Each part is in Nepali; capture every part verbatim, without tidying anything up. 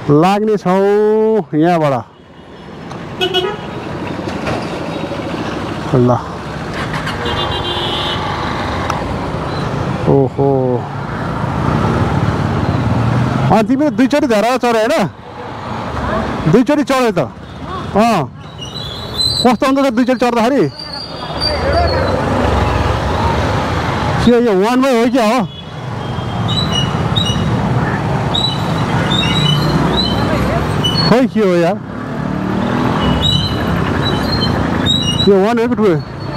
लाग्ने छौँ यहाँबाट। ल ओहो अँ तिमीले दुईचोटि धरा चढ्यो होइन? दुईचोटि चढ्यो त। अँ कस्तो हुन्छ त दुईचोटि चढ्दाखेरि? के यो वान वे हो क्या हो? खोइ के हो यार यो one way two way?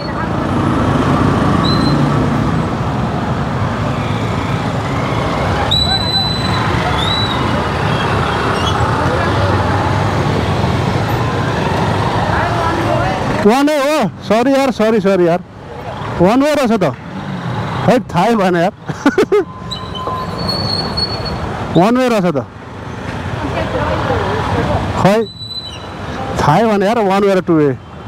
One way हो? सरी यार सरी सरी यार वान वे रहेछ त। खै थाहै भएन यार वान वे रहेछ त। खै थाहै भएन यार वान वे र टु वे।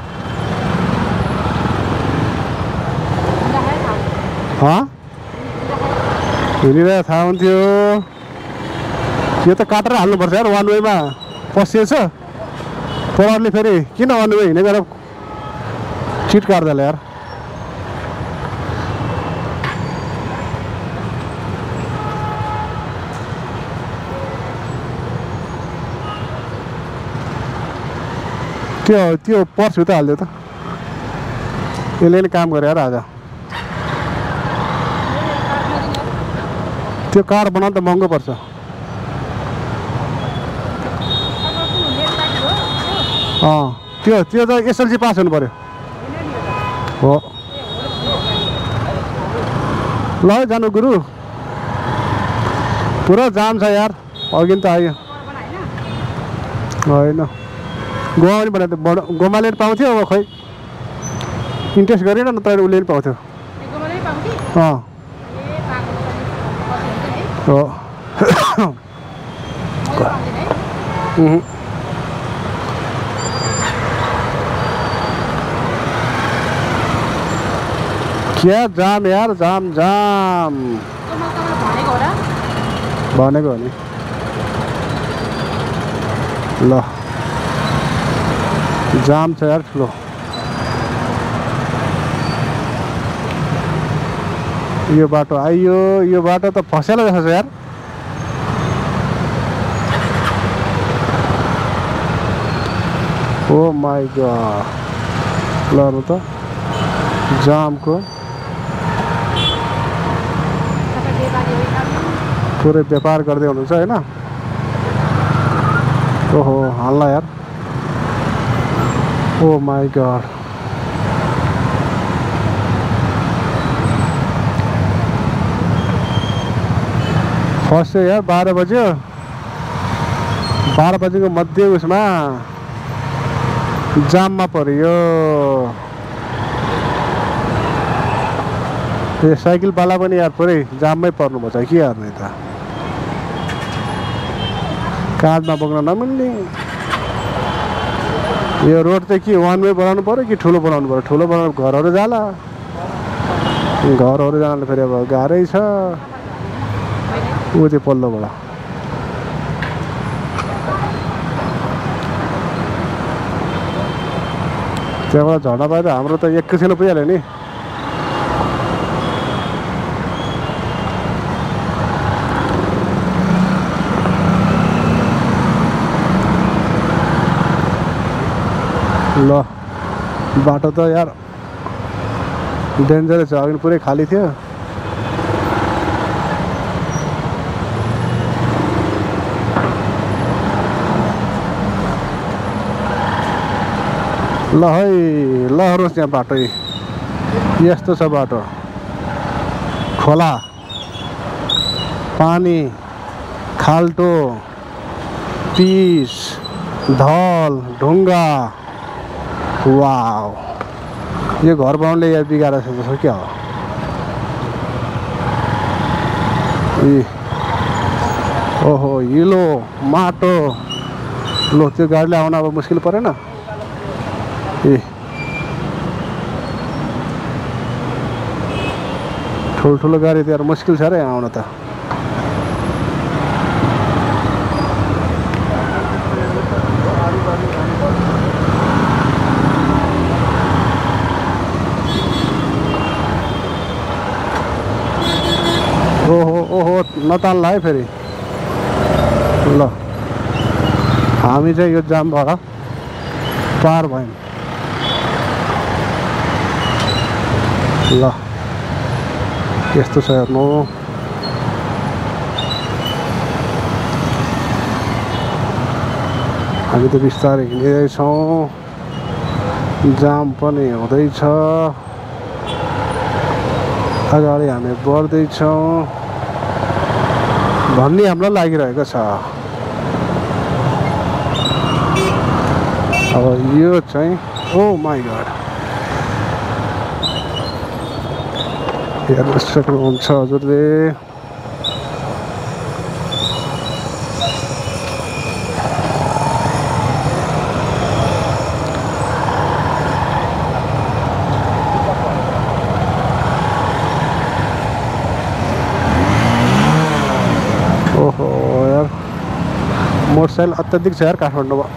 हिँडिरहेको थाहा हुन्थ्यो। यो त काटेर हाल्नुपर्छ यार वान वेमा पसिएछ। पढाउले फेरि किन वान वे हिँडेर चिट काट्दा यार। त्यो त्यो पर्स भित्र हालिदियो त। यसले नि काम गरे यार आज। त्यो कार्ड बनाउनु त महँगो पर्छ। अँ त्यो त्यो त एसएलसी पास हुनु पर्यो। हो ल है जानु गुरु। पुरा जाम छ यार अघि त आयो होइन। गोवा पनि बनाएको थियो गोमाले पनि पाउँथ्यो अब खै इन्ट्रेस्ट गरेन न तर उसले पनि पाउँथ्यो। अँ हो क्या जाम यार जाम जाम भनेको हो नि। ल जाम छ यार ठुलो। यो बाटो आइयो यो बाटो त फसेला जस्तो छ यार। ओ माई गॉड ल त जामको पुरै व्यापार गर्दै हुनुहुन्छ होइन। ओहो हल्ला यार। ओ माई गॉड फस्यो यार बाह्र बज्यो। बाह्र बजेको मध्ये उसमा जाममा पर्यो। यो साइकलवाला पनि यार पुरै जाममै पर्नुपर्छ के गर्ने त। काँधमा बोक्न नमिल्ने। यो रोड चाहिँ के वान वे बनाउनु पर्यो कि ठुलो बनाउनु पर्यो? ठुलो बनाउनु घरहरू जाला। घरहरू जानले फेरि अब गाह्रै छ। ऊ त्यो पल्लोबाट त्यहाँबाट झर्ना पाए त हाम्रो त एकैछिन पुगिहाल्यो नि। ल बाटो त यार डेन्जरस छ। अघि पुरै खाली थियो। ल है ल हेर्नुहोस् यहाँ बाटो यस्तो छ। बाटो खोला पानी खाल्टो पिस धल ढुङ्गा। वाव यो घर बनाउनुले यहाँ बिगारेको छ जस्तो क्या हो। ए ओहो हिलो माटो। लो त्यो गाडीले आउन अब मुस्किल परेन। ए ठुल्ठुलो गाडी त यार मुस्किल छ र यहाँ आउन त। नतान्ला है फेरि ल हामी चाहिँ यो जामबाट पार भयौँ ल यस्तो छ हेर्नु हामी त बिस्तारै हिँडिरहेछौँ जाम पनि हुँदैछ अगाडि हामी बढ्दैछौँ भन्ने हामीलाई लागिरहेको छ अब यो चाहिँ ओ माई गॉड हेर्न सक्नुहुन्छ हजुरले ओहो यार मोटरसाइकल अत्यधिक छ यार काठमाडौँमा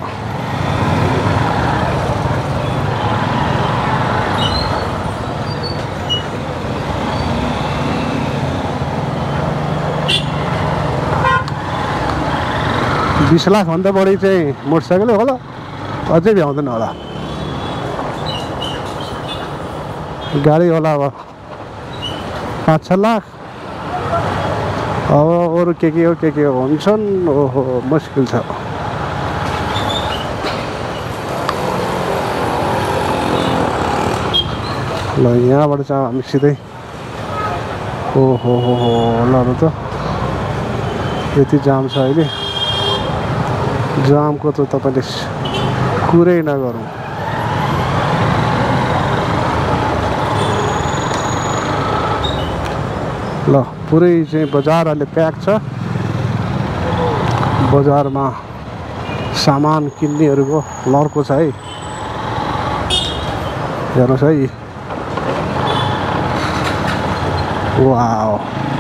बीस लाख भन्दा बढी चाहिँ मोटरसाइकलै होला अझै भ्याउँदैन होला गाडी होला अब पाँच छ लाख अब अरू के के हो के के हुन्छन् ओहो मुस्किल छ ल यहाँबाट चाहिँ हामी सिधै ओहो हो हो ल त यति जाम छ अहिले जामको त तपाईँले कुरै नगरौँ ल पुरै चाहिँ बजार अहिले प्याक छ बजारमा सामान किन्नेहरूको लड्को छ है हेर्नुहोस् है वाउ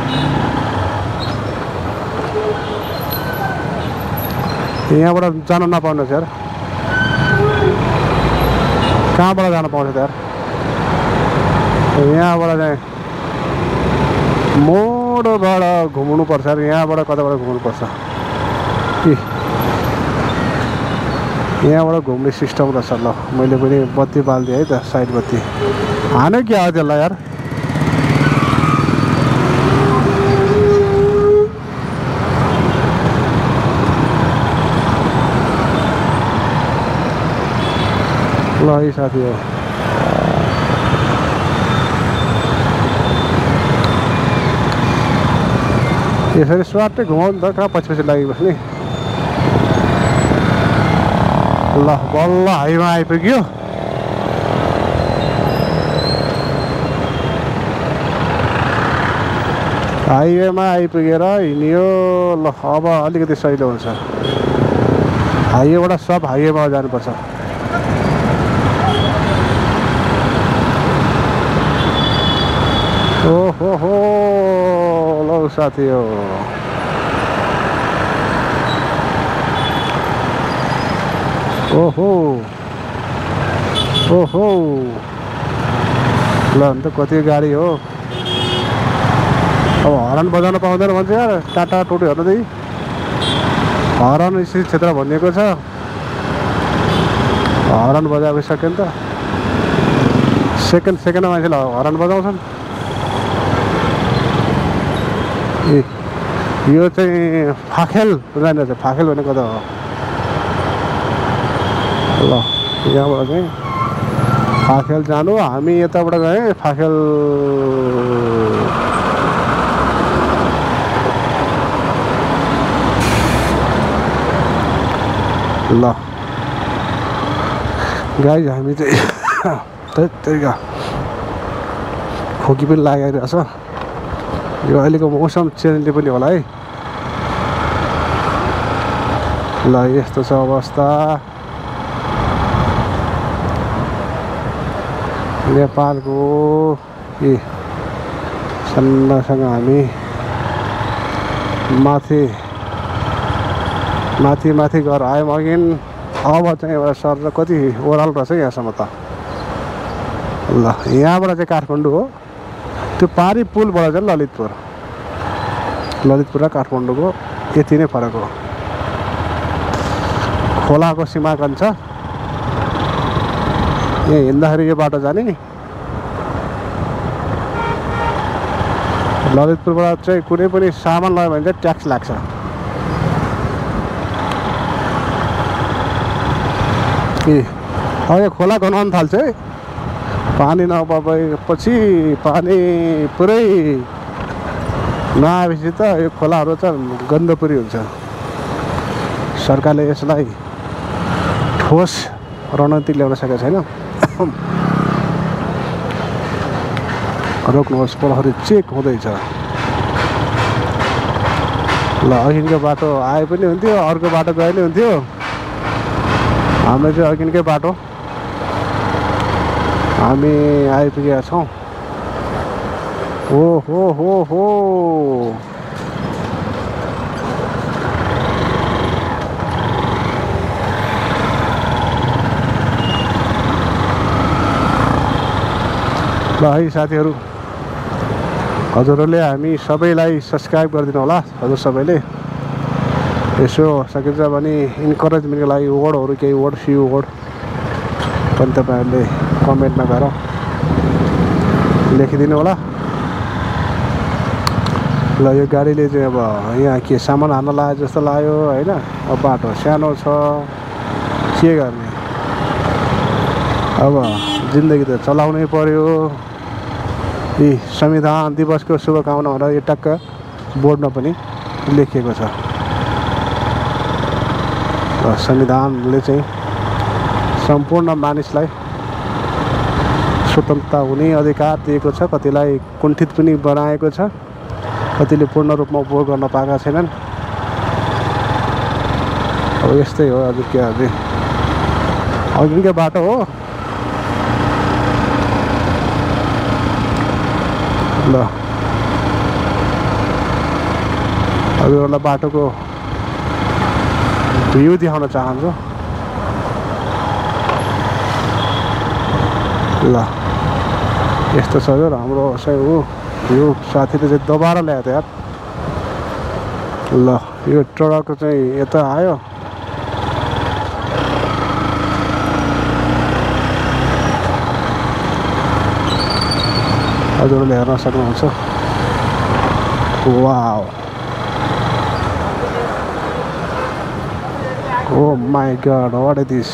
यहाँबाट जान नपाउनु छ यार कहाँबाट जान पाउँछ त यार यहाँबाट चाहिँ मोडबाट घुम्नुपर्छ यार यहाँबाट कताबाट घुम्नुपर्छ कि यहाँबाट घुम्ने सिस्टम रहेछ ल मैले पनि बत्ती बालिदिएँ है त साइड बत्ती हान्यो क्या हो त्यसलाई यार ल है साथी हो यसरी स्वाटै घुमाउ नि त कहाँ पछि पछि लागिबस्ने ल बल्ल हाइमा आइपुग्यो हाइवेमा आइपुगेर हिँड्यो ल अब अलिकति सहिलो हुन्छ हाइवेबाट सब हाइवेमा जानुपर्छ ओहो हो ल साथी हो ओहो ओहो ल अन्त कति गाडी हो अब हर्न बजाउन पाउँदैन भन्छ यार टाटा टोटोहरू चाहिँ हर्न स्थित क्षेत्र भनिएको छ हर्न बजाइसक्यो नि त सेकेन्ड सेकेन्डमा मान्छेले हर्न बजाउँछन् ए यो चाहिँ फाखेल जान्छ फाखेल भनेको त हो ल यहाँबाट चाहिँ फाखेल जानु हामी यताबाट गएँ फाखेल ल गाई हामी चाहिँ त्यही खोकी पनि लागिरहेछ यो अहिलेको मौसम चेन्जले पनि होला है ल यस्तो छ अवस्था नेपालको ए सन्नासँग हामी माथि माथि माथि गएर आयौँ अघि अब चाहिँ एउटा सर कति ओह्रालो रहेछ यहाँसम्म त ल यहाँबाट चाहिँ काठमाडौँ हो त्यो पारी पुलबाट चाहिँ ललितपुर ललितपुर र काठमाडौँको यति नै फरक हो। खोलाको सीमाकन छ। यहाँ हिँड्दाखेरि यो बाटो जाने, ललितपुरबाट चाहिँ कुनै पनि सामान लग्यो भने चाहिँ ट्याक्स लाग्छ। ए अब यो खोला गनाउन थाल्छ है। पानी नभएपछि पानी पुरै नआएपछि त यो खोलाहरू चाहिँ गन्दपुरी हुन्छ। सरकारले यसलाई ठोस रणनीति ल्याउन सकेको छैन। रोक्नुहोस्, पोलहरू चेक हुँदैछ। ल अघिको बाटो आए पनि हुन्थ्यो, अर्को बाटो गए पनि हुन्थ्यो। हाम्रो चाहिँ अघिकै बाटो हामी आइपुगेका छौँ। ओ हो हो हो ल है साथीहरू, हजुरहरूले हामी सबैलाई सब्सक्राइब गरिदिनु होला। हजुर सबैले यसो सकिन्छ भने इन्करेजमेन्टको लागि वर्डहरू केही वर्ड फ्यु वर्ड पनि तपाईँहरूले कमेन्टमा गएर लेखिदिनु होला। ल यो गाडीले चाहिँ अब यहाँ के सामान हाल्न लाग्यो जस्तो लाग्यो होइन। अब बाटो सानो छ, के गर्ने, अब जिन्दगी त चलाउनै पर्यो। यी संविधान दिवसको शुभकामना भनेर यो टक्क बोर्डमा पनि लेखिएको छ। र संविधानले चाहिँ सम्पूर्ण मानिसलाई स्वतन्त्रता हुने अधिकार दिएको छ। कतिलाई कुण्ठित पनि बनाएको छ, कतिले पूर्ण रूपमा उपभोग गर्न पाएका छैनन्। अब यस्तै हो हजुर, के अझै अघिकै बाटो हो। ल हजुरहरूलाई बाटोको भ्यू देखाउन चाहन्छु। ल यस्तो छ हजुर हाम्रो चाहिँ हो भ्यू। साथीले चाहिँ दोबारा ल्याएको थियो यार। ल यो ट्रक चाहिँ यता आयो। हजुरहरूले हेर्न सक्नुहुन्छ। Wow, oh my god, what is this?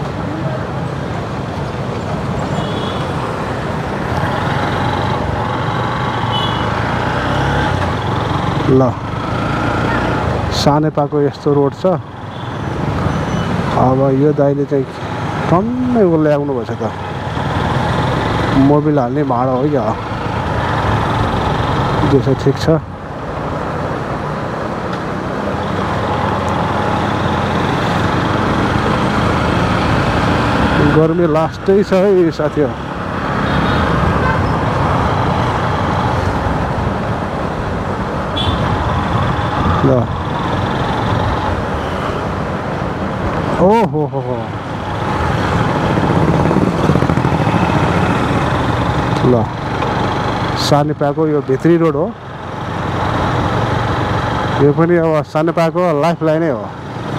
ल सानेपाको यस्तो रोड छ। अब यो दाइले चाहिँ टन्नै ल्याउनु भएछ त। मोबिल हाल्ने भाडा हो क्या, जो चाहिँ ठिक छ। गर्मी लास्टै छ है साथीहरू। ल ओ हो हो हो ल सानेपाको यो भित्री रोड हो। यो पनि अब सानेपाको लाइफ लाइनै हो।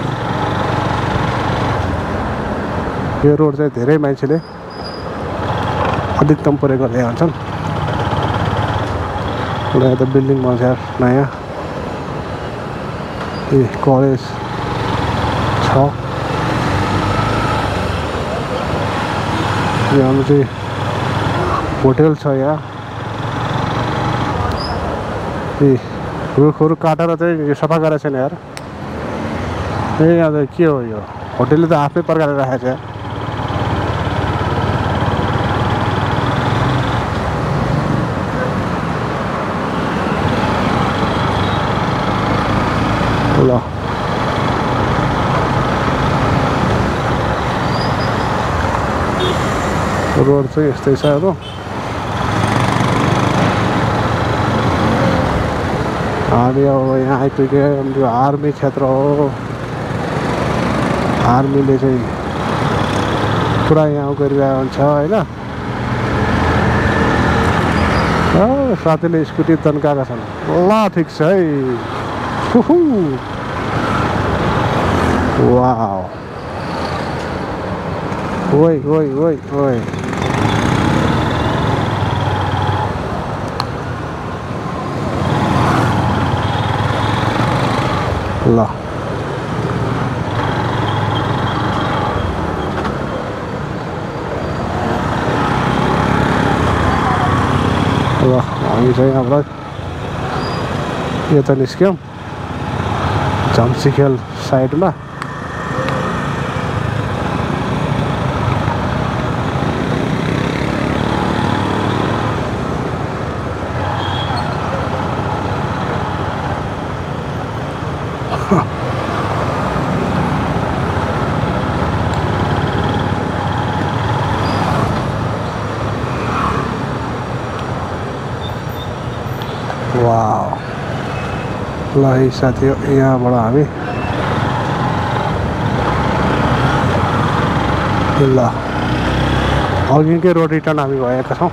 यो रोड चाहिँ धेरै मान्छेले अधिकतम प्रयोग गर्ने हुन्छन्। यहाँ त बिल्डिङ बन्छ नयाँ। ए कलेज छ। यो हाम्रो चाहिँ होटल छ यहाँ। ए रुखहरू काटेर चाहिँ यो सफा गरेको छैन यार। ए यहाँ त के हो यो होटलले त आफ्नै प्रकारले राखेको छ। ल रोड चाहिँ यस्तै छ। अब हामी अब यहाँ आइपुग्यो। यो आर्मी क्षेत्र हो। आर्मीले चाहिँ पुरा यहाँ गरिरहेको हुन्छ होइन। साथीले स्कुटी तन्काएका छन्। ल ठिक छ है। हुहु वाउ ओइ ओइ ओइ ओइ ल ल हामी चाहिँ यहाँबाट यता निस्क्यौँ झम्सीखेल साइडमा। वाह ल है साथी यहाँबाट हामी ल अघिकै रोड रिटर्न हामी भएका छौँ।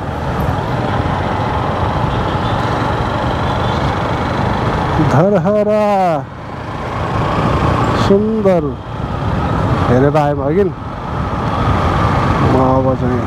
धरहरा सुन्दर हेरेर आयौँ अघि। अब चाहिँ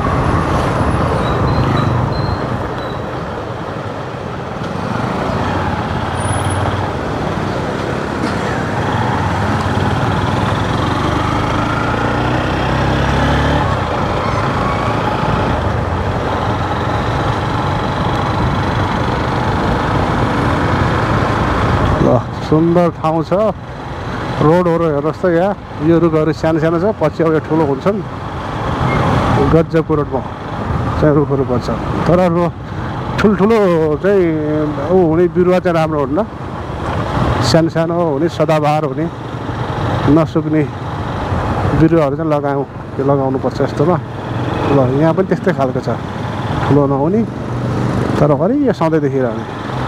सुन्दर ठाउँ छ। रोडहरू हेर्नुहोस् त यहाँ यो रुखहरू सानो सानो छ, पछि अब ठुलो हुन्छन्। गजबको रोडमा चाहिँ रुखहरू पर्छ, तर ठुल्ठुलो चाहिँ ऊ हुने बिरुवा चाहिँ राम्रो हुन्न। सानो सानो हुने सदाबहार हुने नसुक्ने बिरुवाहरू चाहिँ लगाउँ लगाउनु पर्छ यस्तोमा। ल यहाँ पनि त्यस्तै खालको छ, ठुलो नहुने तर हरियो सधैँ देखिरहने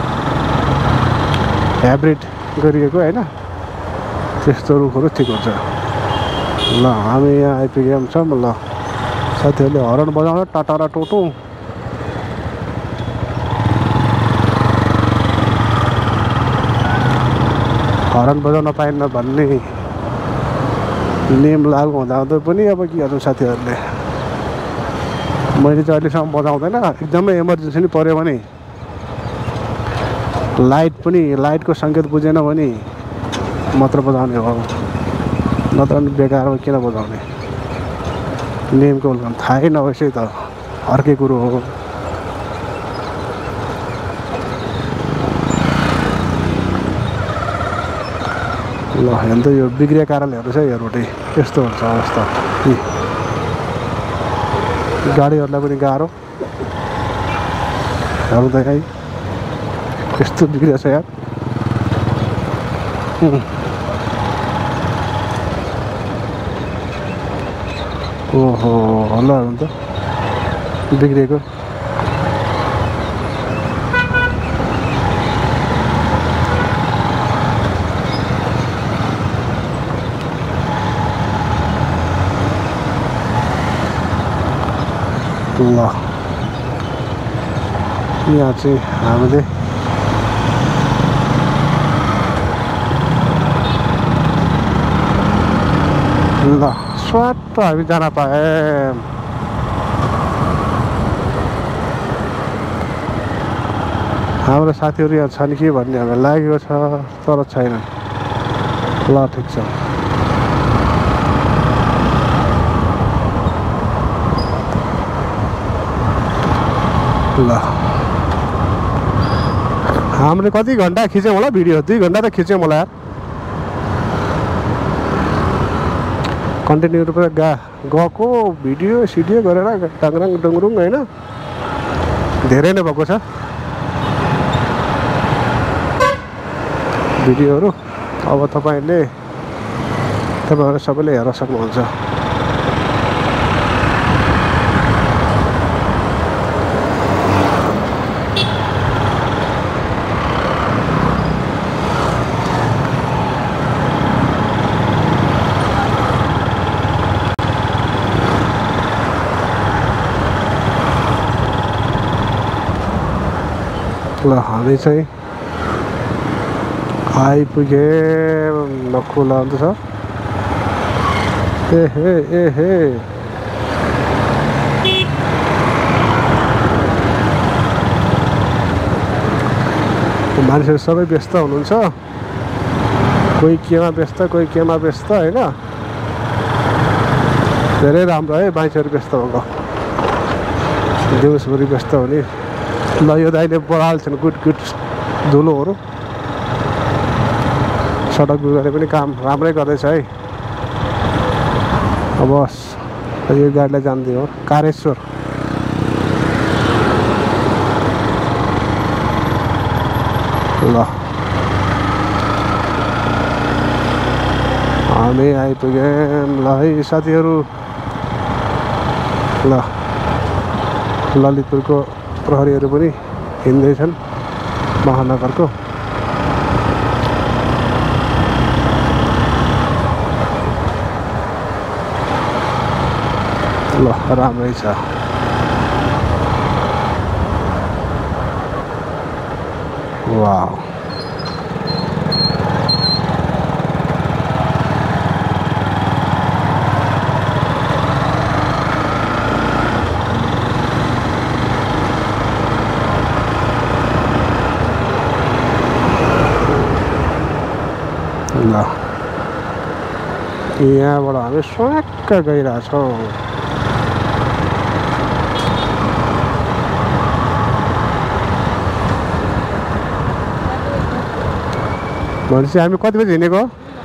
हाइब्रिड गरिएको होइन, त्यस्तो रुखहरू ठिक हुन्छ। ल हामी यहाँ आइपुगेका छौँ। ल साथीहरूले हर्न बजाउँदा टाटा र टोटो। हर्न बजाउन पाइन्न भन्ने नियम लागु हुँदाहुँदै पनि अब के गर्नु साथीहरूले, मैले चाहिँ अहिलेसम्म बजाउँदैन। एकदमै इमर्जेन्सी नै पऱ्यो भने, लाइट पनि लाइटको सङ्केत बुझेन भने मात्र बजाउने हो, नत्र बेकारमा किन बजाउने। नियमको उल्लङ्घन थाहै नभएपछि त अर्कै कुरो हो। ल हेर्नु त यो बिग्रिया कारणहरू चाहिँ यो रोडै यस्तो हुन्छ अवस्था। गाडीहरूलाई पनि गाह्रो हेर्नु त है, यस्तो बिग्रिएको छ यार। ओहो ल हेर्नु त बिग्रिएको। ल यहाँ चाहिँ हामीले ल स्वाट हामी जान पाए। हाम्रो साथीहरू यहाँ छन् कि भन्ने हामीलाई लागेको छ, तर छैन। ल ठिक छ। ल हामीले कति घन्टा खिच्यौँ होला भिडियो? दुई घन्टा त खिच्यौँ होला यार। कन्टिन्यू रूपमा गा गएको भिडियो सिडियो गरेर टाङराङ डुङरुङ होइन, धेरै नै भएको छ भिडियोहरू। अब तपाईँले तपाईँहरू सबैले हेर्न सक्नुहुन्छ। ल हामी चाहिँ आइपुगे नखुला हुन्छ ए हे ए हे मान्छेहरू सबै व्यस्त हुनुहुन्छ कोही केमा व्यस्त कोही केमा व्यस्त हैन धेरै राम्रो है मान्छेहरू व्यस्त भएको दिउँसभरि व्यस्त हुने ल यो दाइले बढाल्छन् गुड गुड धुलोहरू सडक बिगारे पनि काम राम्रै गर्दैछ है अब यो गाडीलाई जान्दै हो कारेश्वर ल हामी आइपुग्यौँ ल है साथीहरू ल ललितपुरको प्रहरीहरू पनि हिँड्दैछन् महानगरको ल राम्रै छ वाउ ल यहाँबाट हामी स्वाक्क गइरहेछौँ भनेपछि हामी कति बजी हिँडेको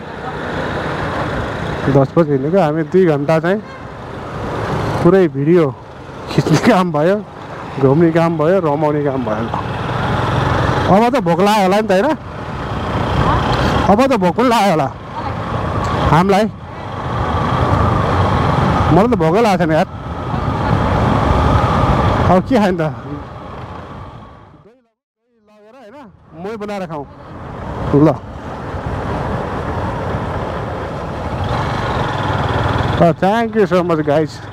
दस बजी हिँडेको हामी दुई घन्टा चाहिँ पुरै भिडियो खिच्ने काम भयो घुम्ने काम भयो रमाउने काम भयो अब त भोक लाग्यो होला नि त होइन अब त भोक पनि लाग्यो होला हामीलाई मलाई त भोकै लागेको छैन यार अब के खायो नि त लगेर होइन मै बनाएर खाउँ ल thank you so much guys